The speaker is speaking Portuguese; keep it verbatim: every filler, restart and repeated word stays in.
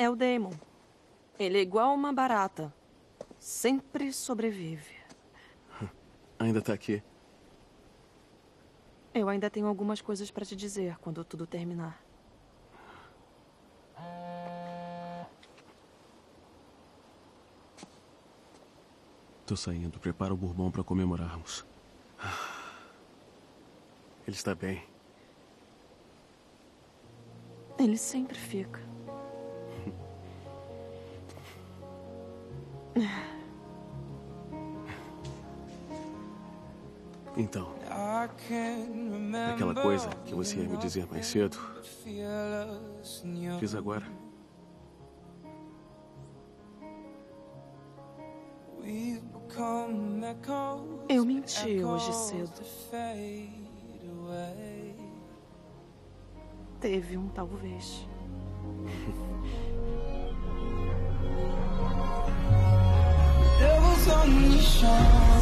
É o Damon. Ele é igual uma barata. Sempre sobrevive. Ainda tá aqui? Eu ainda tenho algumas coisas pra te dizer quando tudo terminar. Tô saindo. Prepara o bourbon pra comemorarmos. Ele está bem. Ele sempre fica. Então, aquela coisa que você ia me dizer mais cedo, fiz agora. Eu menti hoje cedo. Teve um talvez. Devil's on your shoulder.